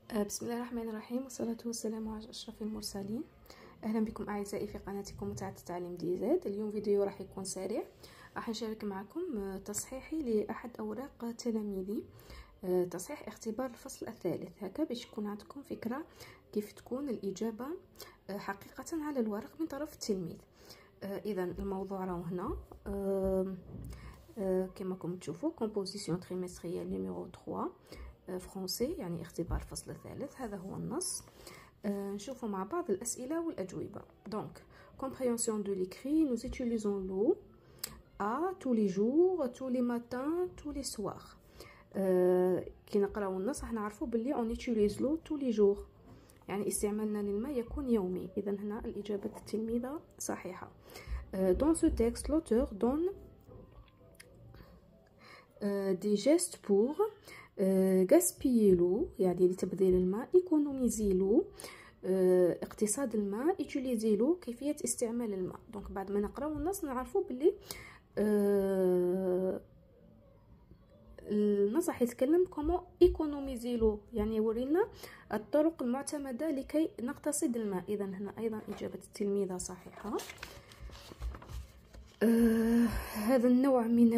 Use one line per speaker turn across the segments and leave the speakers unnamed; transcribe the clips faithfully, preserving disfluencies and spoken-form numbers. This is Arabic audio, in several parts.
آه، بسم الله الرحمن الرحيم، والصلاة والسلام على أشرف المرسلين. أهلا بكم أعزائي في قناتكم متعة التعليم دي زاد. اليوم فيديو راح يكون سريع، راح نشارك معكم آه، تصحيحي لأحد أوراق تلاميذي، آه، تصحيح اختبار الفصل الثالث، هكا باش يكون عندكم فكرة كيف تكون الإجابة آه، حقيقة على الورق من طرف التلميذ. آه، إذا الموضوع راهو هنا آه، آه، كما راكم تشوفوا كومبوزيسيون تريمستريال نيميرو ثلاثة فرونسي، يعني اختبار الفصل الثالث. هذا هو النص. آه نشوفوا مع بعض الأسئلة والأجوبة. دونك compréhension de l'écrit, nous utilisons l'eau à tous les jours, tous les matins, tous les soirs. آه كي نقراو النص راح نعرفوا باللي on utilise l'eau tous les jours، يعني استعمالنا للماء يكون يومي. إذا هنا الإجابة التلميذة صحيحة. آه dans ce texte l'auteur donne آه des gestes pour غاسبيي لو، يعني لتبذير الماء، ايكونوميزي لو اقتصاد الماء، يوتيليزي لو كيفيه استعمال الماء. دونك بعد ما نقراو النص نعرفوا باللي آه النص راح يتكلم كومون ايكونوميزي لو، يعني يورينا الطرق المعتمده لكي نقتصد الماء. اذا هنا ايضا اجابه التلميذه صحيحه. آه هذا النوع من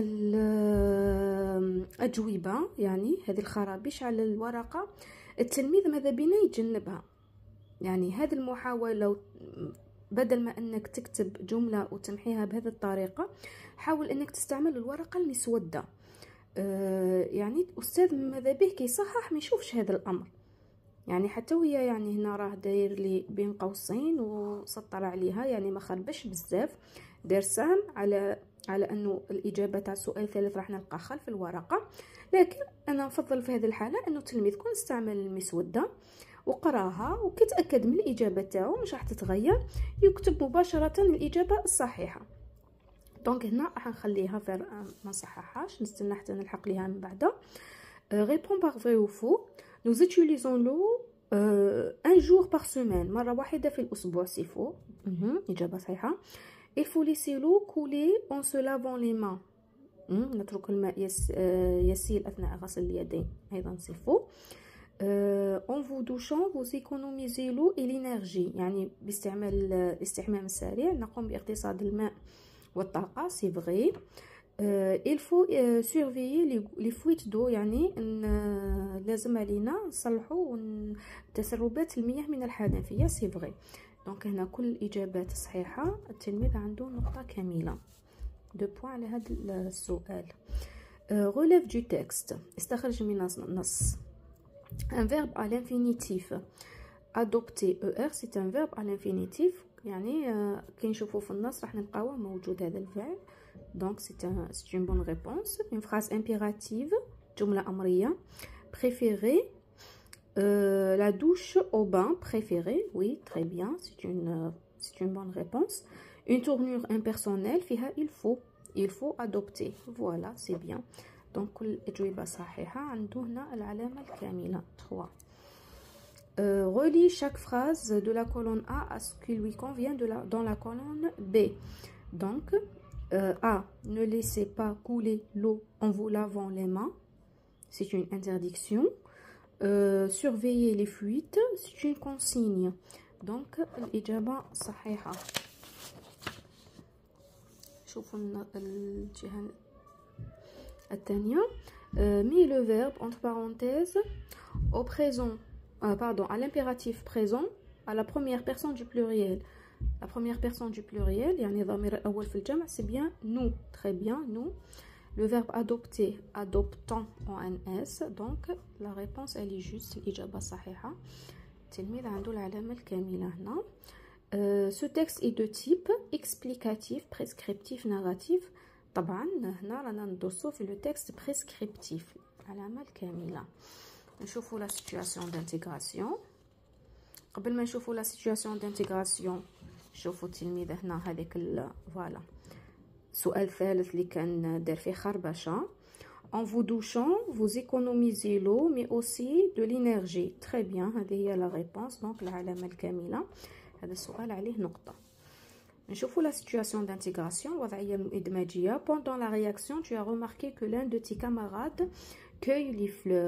الأجوبة، يعني هذه الخرابيش على الورقة، التلميذ ماذا بينا يتجنبها. يعني هذه المحاولة، بدل ما أنك تكتب جملة وتمحيها بهذه الطريقة، حاول أنك تستعمل الورقة المسودة. آه يعني أستاذ ماذا به كي يصحح ما يشوفش هذا الأمر، يعني حتى وهي يعني هنا راه داير لي بين قوسين وسطر عليها، يعني ما خربش بزاف، دار سهم على على انه الاجابه تاع السؤال الثالث راح نلقى خلف الورقه. لكن انا نفضل في هذه الحاله انه التلميذ يكون استعمل المسوده وقراها، وكيتاكد من الاجابه تاعو مش راح تتغير يكتب مباشره الاجابه الصحيحه. دونك هنا راح نخليها في ما نصححهاش، نستنى حتى نلحق ليها من بعد. ريبون باغ فري او فو. nous utilisons l'eau euh, un jour par semaine، مرة واحدة في الأسبوع. سي فو. إجابة صحيحة. il faut laisser l'eau couler en se lavant les mains، نترك الماء يس يسيل أثناء غسل اليدين، أيضا سي فو. en vous douchant vous économisez l'eau et l'énergie، يعني باستعمال الاستحمام السريع نقوم باقتصاد الماء والطاقة. سي فغي. Euh, il faut euh, surveiller les, les fuites d'eau، يعني إن لازم علينا نصلحوا تسربات المياه من الحنفية. سي فغي. دونك هنا كل الإجابات صحيحة، التلميذ عنده نقطة كاملة، دو بوان على هذا السؤال. غوليف دو تكست، استخرج من النص. un verbe à l'infinitif adopté er، c'est un verbe à l'infinitif، يعني كي نشوفوا في النص راح نلقاوه موجود هذا الفعل. donc c'est un c'est une bonne réponse. une phrase impérative، جملة أمرية. préféré euh, la douche au bain، préféré، oui très bien, c'est une c'est une bonne réponse. une tournure impersonnelle فيها il faut il faut adopter، voilà c'est bien. donc كل الأجوبة صحيحة، عنده هنا العلامة الكاملة trois. Euh, relie chaque phrase de la colonne A à ce qui lui convient de la, dans la colonne B. Donc, euh, A, ne laissez pas couler l'eau en vous lavant les mains, c'est une interdiction. Euh, surveiller les fuites, c'est une consigne. Donc, الإجابة صحيحة. شوفوا الجهة الثانية. Euh, mets le verbe entre parenthèses au présent. Euh, pardon, à l'impératif présent à la première personne du pluriel. La première personne du pluriel, يعني ضمير الأول في الجمع، c'est bien nous, très bien, nous. Le verbe adopter, adoptant en un S. donc la réponse elle est juste، الإجابة صحيحة، التلميذ عنده العلامة الكاملة هنا. euh, ce texte est de type explicatif, prescriptif, narratif. طبعا هنا رانا ندرسو في le texte prescriptif، العلامة الكاملة. نشوفوا لا سيتوياسيون دانتيغراسيون. قبل ما نشوفوا لا سيتوياسيون دانتيغراسيون، شوفوا التلميذ هنا هذيك فوالا السؤال الثالث اللي كان دار فيه خربشه. en vous douchant vous économisez l'eau mais aussi de l'énergie، très bien، هذه هي لا ريبونس. دونك العلامه الكامله، هذا السؤال عليه نقطه. نشوفوا لا سيتوياسيون دانتيغراسيون، الوضعيه الادماجيه. pendant la réaction tu as remarqué que l'un de tes camarades cueille les fleurs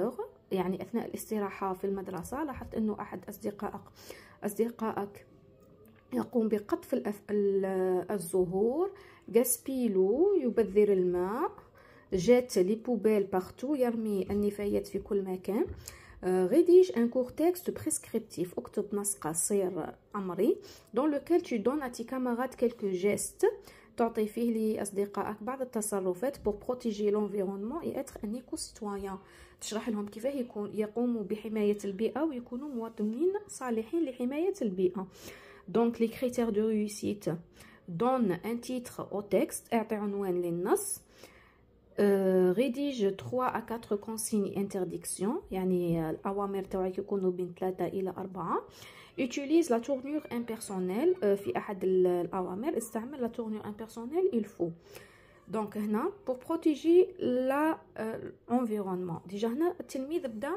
يعني أثناء الاستراحة في المدرسة لاحظت أنه أحد أصدقائك أصدقائك يقوم بقطف الأف... الزهور، غاسبيلو يبذر الماء، جات لي بوبيل بارتو يرمي النفايات في كل مكان. rédige un court texte prescriptif، اكتب نص قصير أمري dans lequel tu donnes à tes camarades quelques gestes، تعطي فيه لأصدقائك بعض التصرفات pour protéger l'environnement et être un éco-citoyen، تشرح لهم كيفاه يكون يقوموا بحماية البيئة ويكونوا مواطنين صالحين لحماية البيئة. donc les critères de réussite، donne un titre au texte، اعطي عنوان للنص. Euh, rédige trois à quatre consignes interdiction، يعني الأوامر تاعك يكونوا بين ثلاثة إلى أربعة. utilise la tournure impersonnelle، uh, في أحد الأوامر استعمل la tournure impersonnelle il faut. donc هنا pour protéger l'environnement. ديجا هنا التلميذ بدا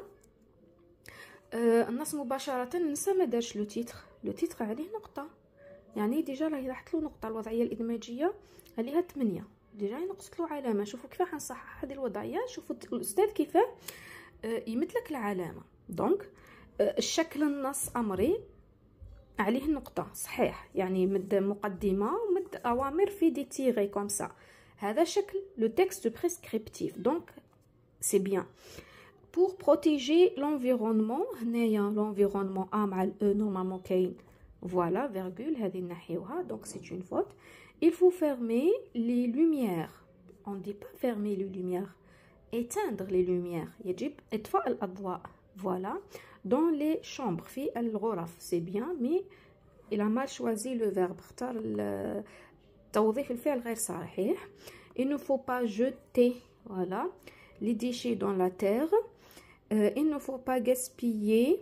uh, النص مباشرة نسى ما دارش لو تيتر، لو تيتر عليه نقطة، يعني ديجا راهي لاحظت له نقطة. الوضعية الإدماجية عليها ثمانية، ديجا نقصت له علامه. شوفوا كيفاه حنصحح هذه الوضعيه، شوفوا الاستاذ كيفاه يمثلك العلامه. دونك الشكل النص امري عليه النقطه صحيح، يعني مد مقدمه ومد اوامر في دي تيغي كوم سا، هذا شكل لو تكست بريسكريبتيف. دونك سي بيان بور بروتيجي لونفيرونمون. هنايا لونفيرونمون ا مع الاو نورمالمون كاين فوالا فيرغول، هذه نحيوها. دونك سي اون فوت. il faut fermer les lumières، on dit pas fermer les lumières، éteindre les lumières، يجب إطفاء الأضواء. voilà dans les chambres، في الغرف. c'est bien mais il a mal choisi le verbe، اختار توظيف الفعل غير صحيح. il ne faut pas jeter voilà les déchets dans la terre. euh, il ne faut pas gaspiller،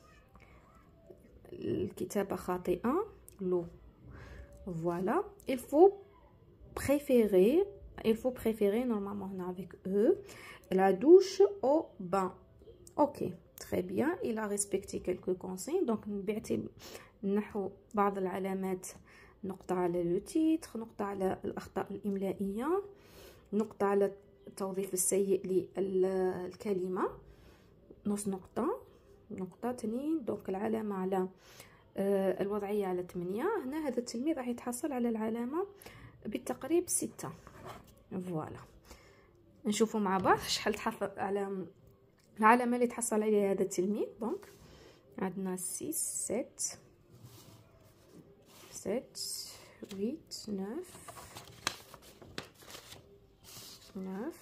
الكتابة خاطئة، l'eau. voilà il faut préférer، il faut préférer normalement on a avec eux la douche au bain. ok très bien il a respecté quelques consignes. donc نبعتي نحو بعض العلامات، نقطة على لو تيتر، نقطة على الأخطاء الإملائية، نقطة على التوظيف السيء للكلمة، نص نقطة، نقطة تنين. دونك العلامة على آه الوضعية على ثمانية. هنا هذا التلميذ راح يتحصل على العلامة بالتقريب ستة. فوالا نشوفوا مع بعض شحال تحصل على العلامة اللي تحصل عليها هذا التلميذ. دونك عندنا ستة سبعة سبعة ثمانية تسعة تسعة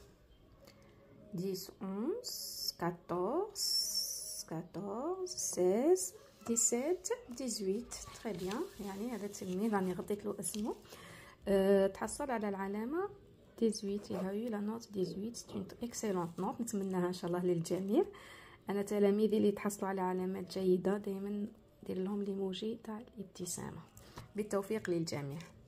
عشرة إحدى عشر أحد عشر ستة عشر سبعة عشر ثمانية عشر تري بيان. يعني هذا التلميذ راني غطيت له اسمه. أه تحصل على العلامه ثمانية عشر. il a eu la note ثمانية عشر. c'est une excellente note، نتمناها ان شاء الله للجميع. انا تلاميذي اللي تحصلوا على علامات جيده دائما ندير لهم ليموجي تاع الابتسامه. بالتوفيق للجميع.